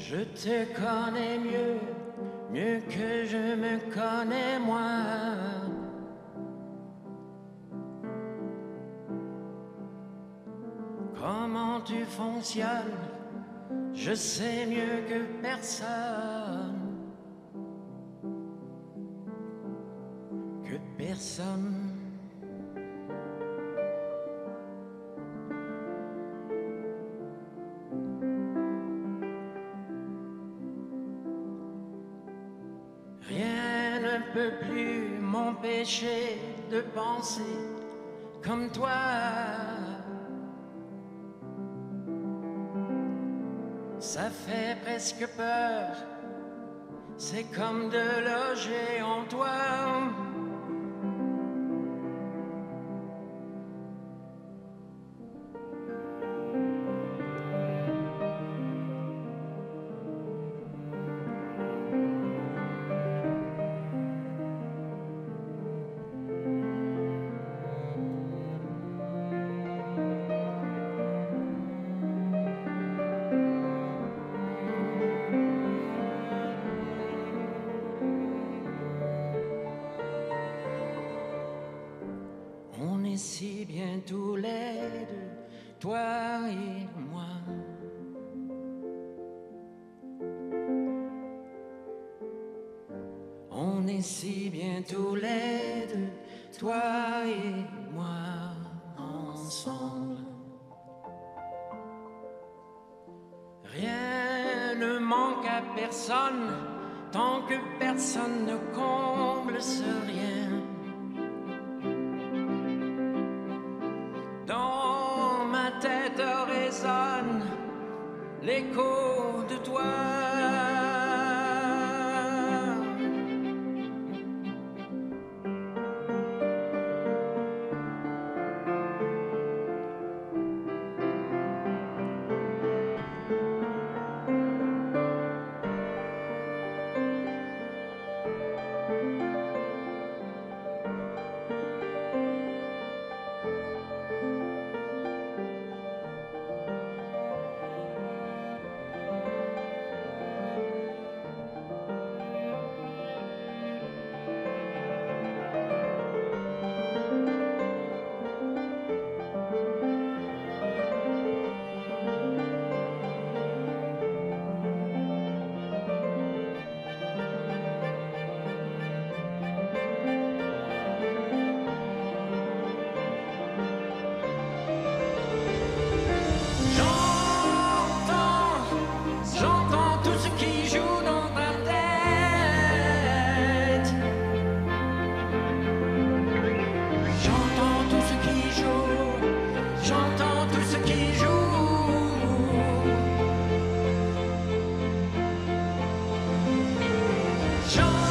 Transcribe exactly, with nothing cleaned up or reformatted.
Je te connais mieux, mieux que je me connais moi. Comment tu fonctionnes, je sais mieux que personne. Que personne. Rien ne peut plus m'empêcher de penser comme toi. Ça fait presque peur, c'est comme de loger en toi. On est si bien tous les deux, toi et moi. On est si bien tous les deux, toi et moi, ensemble. Rien ne manque à personne, tant que personne ne comble ce rien. Dans ma tête résonne l'écho de toi. Jean